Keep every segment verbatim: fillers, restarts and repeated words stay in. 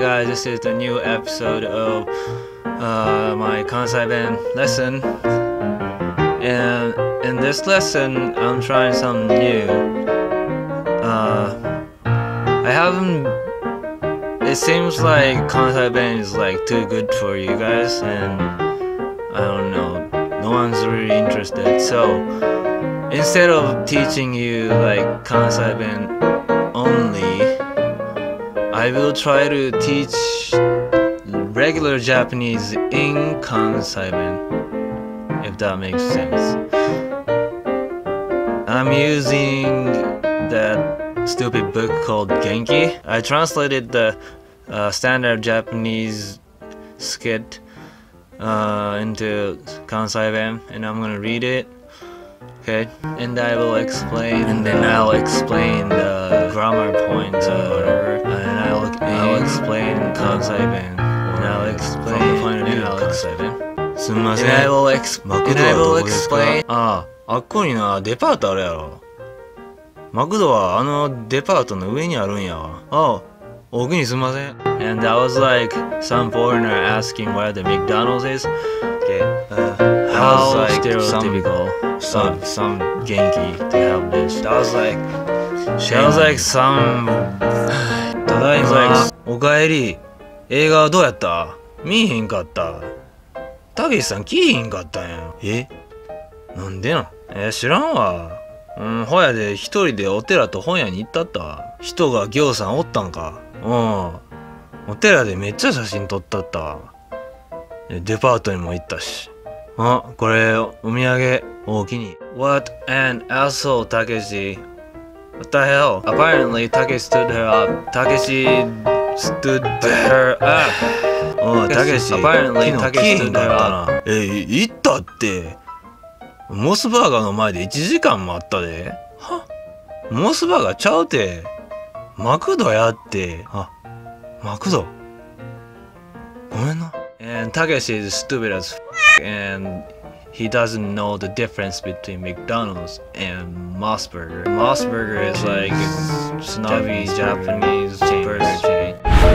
guys, this is the new episode of uh, my Kansai Ben lesson. And in this lesson, I'm trying something new. Uh, I haven't... It seems like Kansai Ben is like too good for you guys, and I don't know, no one's really interested. So instead of teaching you like Kansai Ben only, I will try to teach regular Japanese in Kansai Ben, if that makes sense. I'm using that stupid book called Genki. I translated the uh, standard Japanese skit uh, into Kansai Ben, and I'm gonna read it. Okay, and I will explain, and then I'll explain the grammar points or whatever, and I'll, I'll explain Kansai Ben, and I'll explain from the point of view of Kansai Ben. すみません。And I will ex- and I will explain. ああ、あっこにな、デパートあるやろ。マクドはあのデパートの上にあるんやわ。ああ、奥にすみません。And that was like some foreigner asking where the McDonald's is. Okay, uh, how like stereotypical. Some some Genki to have this. That was like that was like some ただいまおかえり。映画はどうやった？見えへんかった。たけしさん来えへんかったんや。え？なんでなん？え知らんわ。うん、ほやで一人でお寺と本屋に行ったったわ。人がぎょうさんおったんか。うん。お寺でめっちゃ写真撮ったったわ。デパートにも行ったし。あ、これお土産大きに。What an asshole, Takeshi. What the hell? Apparently, Takeshi stood her up. Takeshi stood her up. おい、Takeshi. Apparently, Takeshi stood her up. え、行ったって。モスバーガーの前でいちじかん待ったで。は？モスバーガーちゃうて。マクドやって。あ、マクド。ごめんな。And Takeshi is stupid as f***, and he doesn't know the difference between McDonald's and Moss Burger. Moss Burger is like a snobby Japanese burger chain.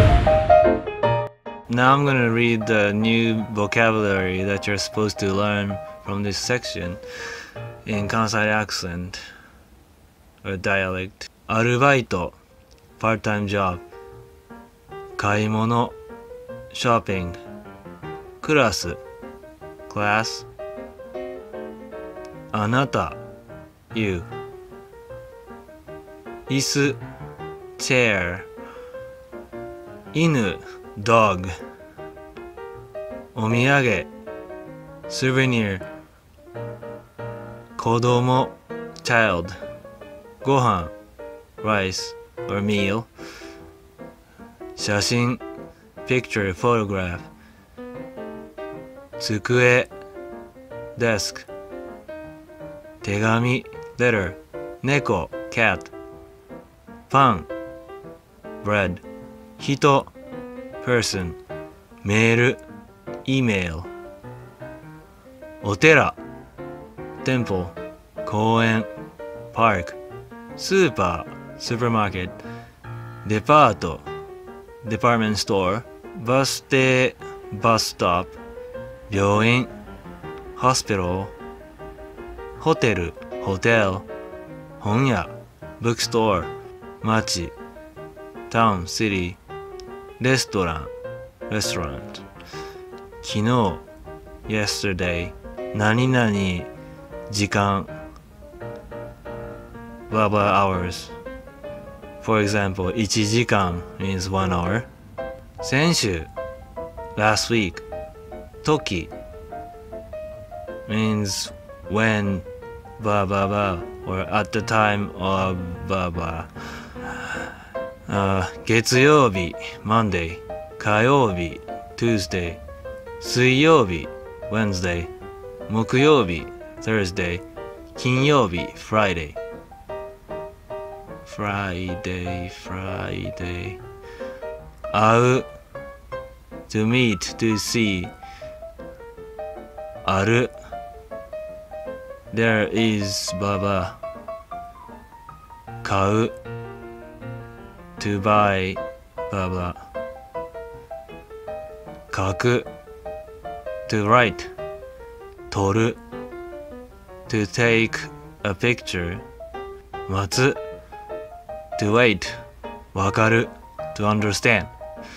Now I'm gonna read the new vocabulary that you're supposed to learn from this section in Kansai accent or dialect. アルバイト part-time job. 買い物 shopping. クラス class. あなた you. 椅子 chair. 犬 dog. お土産 souvenir. 子供 child. ご飯 rice or meal. 写真 picture photograph. 机 desk. 手紙 letter. 猫 cat. パン bread. 人 person. メール email. お寺 temple. 公園 park. スーパー supermarket. デパート department store. バス停 bus stop. 病院 hospital. ホテル hotel. 本屋 bookstore. 町 town city. レストラン restaurant. 昨日 yesterday. 何々時間 blah blah hours. For example, いちじかん means one hour. 先週 last week. 時 means when blah blah blah or at the time of blah blah. あ、月曜日 Monday. 火曜日 Tuesday. 水曜日 Wednesday. 木曜日 Thursday. 金曜日 Friday. Friday, Friday. 会う to meet, to see. ある there is blah blah. 買う to buy blah blah. 書く to write 撮る to take a picture 待つ to wait わかる to understand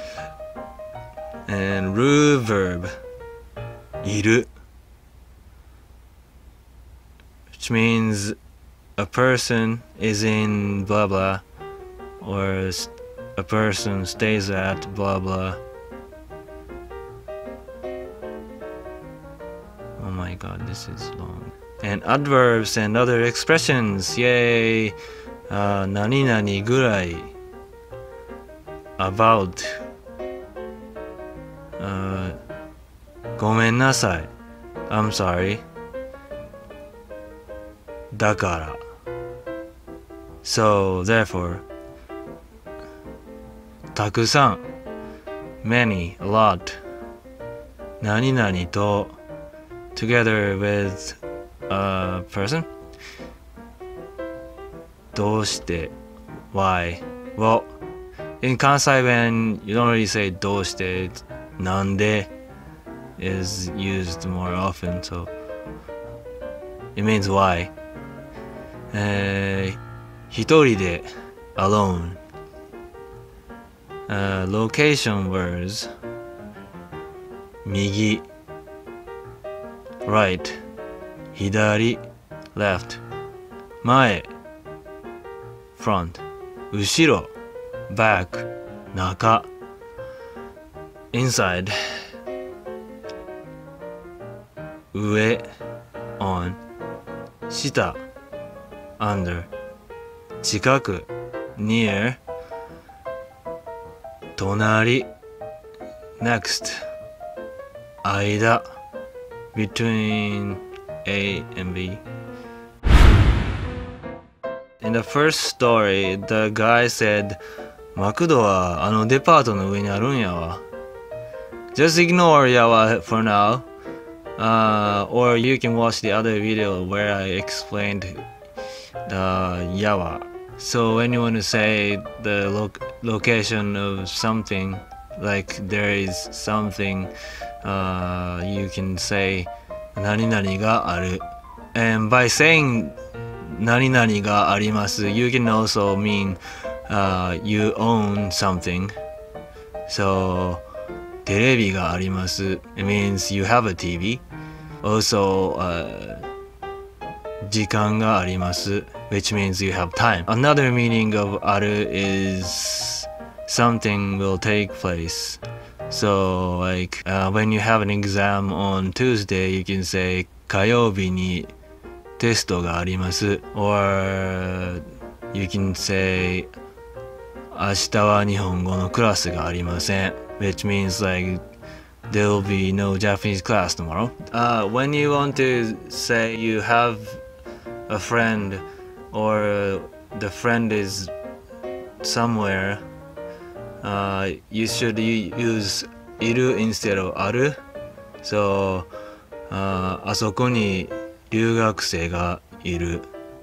and rule verb いる which means a person is in blah blah or a person stays at blah blah. Oh my god, this is long. And adverbs and other expressions. Yay! Uh, 何々ぐらい about. Uh, ごめんなさい I'm sorry. だから So therefore たくさん many, a lot 何々と together with a person どうして why well in Kansai when you don't really say どうして なんで is used more often so it means why えー、一人で alone Uh, location words 右 right 左 left 前 front 後ろ back 中 inside 上 on 下 under 近く near隣 next 間 between A and B. In the first story, the guy said マクドはあのデパートの上にあるんやわ Just ignore やわ for now uh, or you can watch the other video where I explained the やわ So when you want to say the lo location of something, like there is something, uh, you can say 何々がある And by saying 何々があります you can also mean uh, you own something. So テレビがあります It means you have a T V. Also, uh, 時間があります which means you have time. Another meaning of ある is something will take place. So like uh, when you have an exam on Tuesday, you can say 火曜日にテストがあります or you can say 明日は日本語のクラスがありません which means like there will be no Japanese class tomorrow. Uh, when you want to say you have a friend or the friend is somewhere, uh, you should use いる instead of ある so、uh, あそこに留学生がいる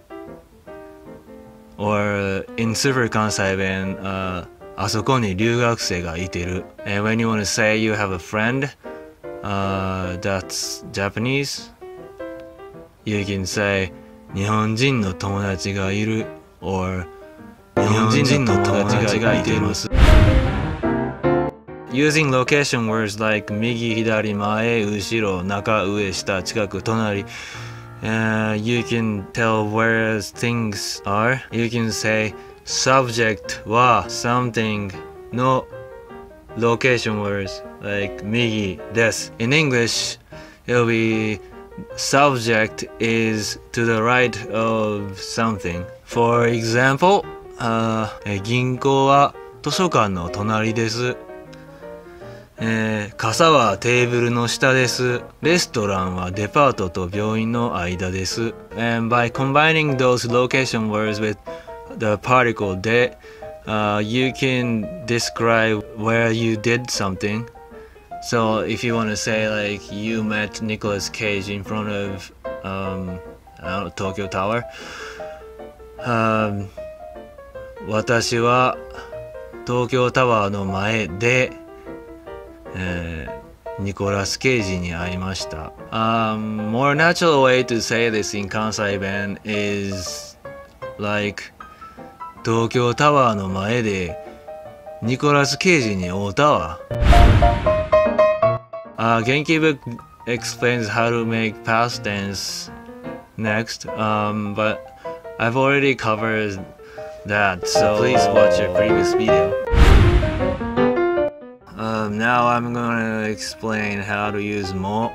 or in Super Kansai when、uh, あそこに留学生がいてる and when you want to say you have a friend、uh, that's Japanese, you can say 日本人の友達がいる or 日本人の友達がいています Using location words like 右、左、前、後ろ、中、上、下、近く、隣、uh, you can tell where things are. You can say subject は something の location words like 右です In English, it'll be subject is to the right of something. For example, uh, 銀行は図書館の隣です。えー、傘はテーブルの下です。レストランはデパートと病院の間です。And by combining those location words with the particle で、uh, you can describe where you did something. So if you want to say like you met Nicolas Cage in front of um, I don't know, Tokyo Tower, um, 私は東京タワーの前で、えニコラス・ケイジに会いました。Um, more natural way to say this in Kansai Ben is like 東京タワーの前でニコラス・ケイジに会うたわ。Uh, Genki book explains how to make past tense next, um, but I've already covered that, so please watch your previous video. Um, now I'm gonna explain how to use mo.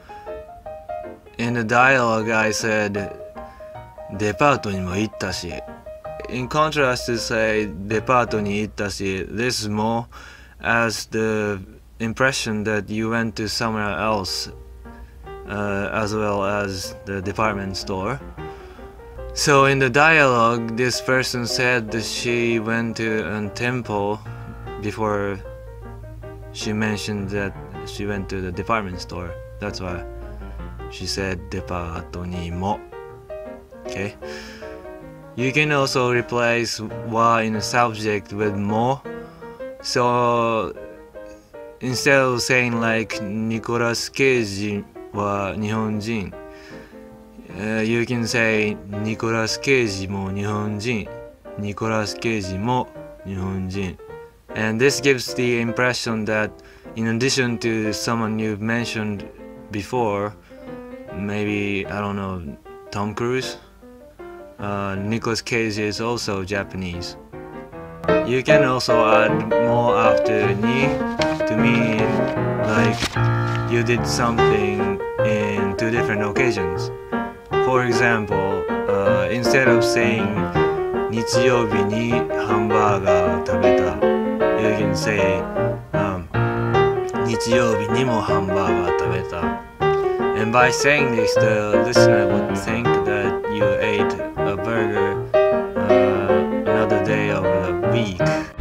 In the dialogue I said デパートにも行ったし. In contrast to say デパートに行ったし, this mo as the impression that you went to somewhere else, uh, as well as the department store. So in the dialogue, this person said that she went to a temple before she mentioned that she went to the department store. That's why she said デパートにも. Okay. You can also replace wa in a subject with mo. So instead of saying like ニコラス・ケイジは日本人, uh, you can say ニコラス・ケイジも日本人, ニコラス・ケイジも日本人. And this gives the impression that in addition to someone you've mentioned before, maybe, I don't know, Tom Cruise, uh, Nicolas Cage is also Japanese. You can also add more after ni to mean like you did something in two different occasions. For example, uh, instead of saying 日曜日にハンバーガー食べた, you can say um, 日曜日にもハンバーガー食べた. And by saying this, the listener would think that you ate a burger uh, another day of the week.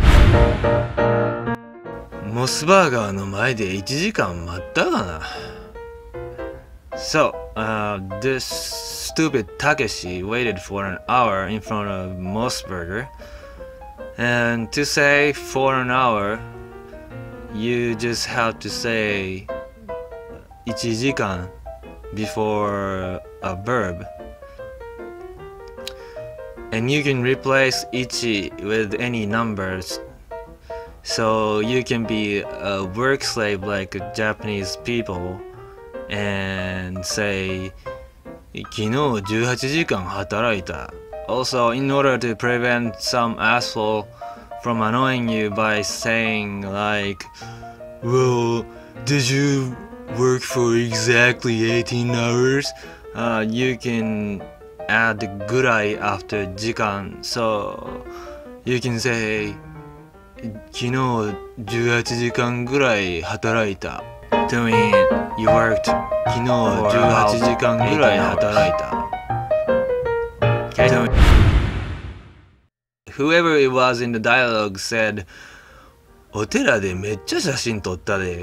モスバーガーの前でいちじかん待ったかな. So, uh, this stupid Takeshi waited for an hour in front of Moss Burger. And to say for an hour, you just have to say いちじかん before a verb. And you can replace ichi with any numbers. So you can be a work slave like Japanese people and say 昨日じゅうはちじかん働いた. Also, in order to prevent some asshole from annoying you by saying like, well, did you work for exactly eighteen hours? Uh, you can add ぐらい after 時間. So you can say 昨日じゅうはちじかんぐらい働いた to mean you worked 昨日じゅうはちじかんぐらい働いた. Okay. Whoever it was in the dialogue said お寺でめっちゃ写真撮ったで.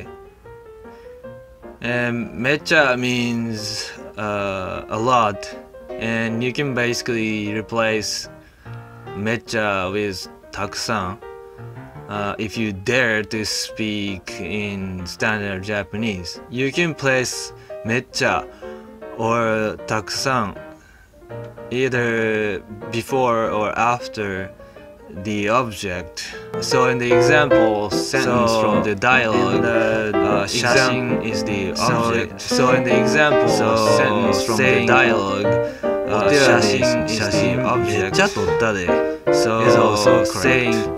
And めっちゃ means uh, a lot, and you can basically replace めっちゃ with たくさん. Uh, if you dare to speak in standard Japanese, you can place めっちゃ or たくさん either before or after the object. So in the example sentence so from the dialogue, the uh, 写真 is the object. So, so in the example so sentence from the dialogue, uh, 写真 is the object. めっちゃ撮ったで So is also saying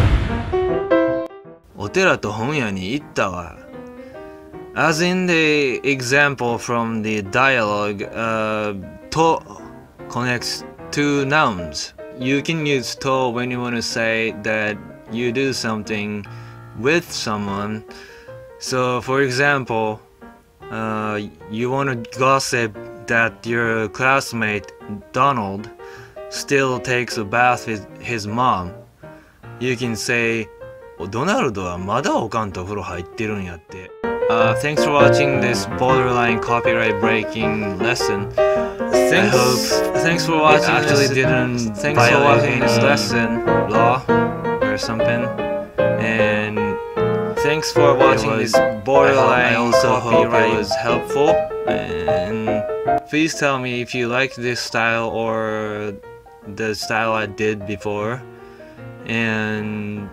お寺と本屋に行ったわ. As in the example from the dialogue, uh, と connects two nouns. You can use と when you want to say that you do something with someone. So for example, uh, you want to gossip that your classmate Donald still takes a bath with his mom. You can say ドナルドはまだおかんとお風呂入ってるんやって. Uh, thanks for watching this borderline copyright breaking lesson. Thanks, I hope thanks for watching. It actually didn't. Thanks for watching this lesson, law or something. And thanks for watching was- this borderline I also hope it copyright was helpful. And please tell me if you like this style or the style I did before. And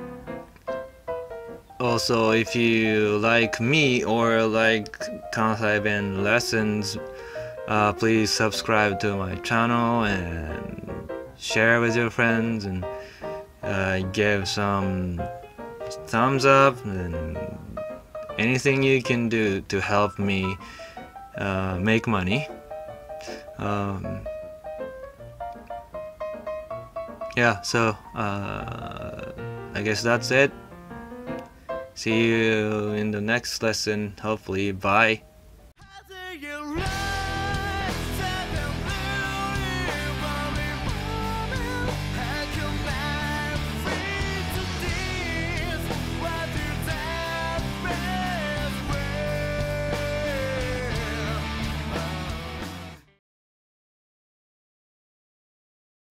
also, if you like me or like Kansai Ben lessons, uh, please subscribe to my channel and share with your friends, and uh, give some thumbs up and anything you can do to help me uh, make money. Um, yeah, so uh, I guess that's it. See you in the next lesson, hopefully. Bye.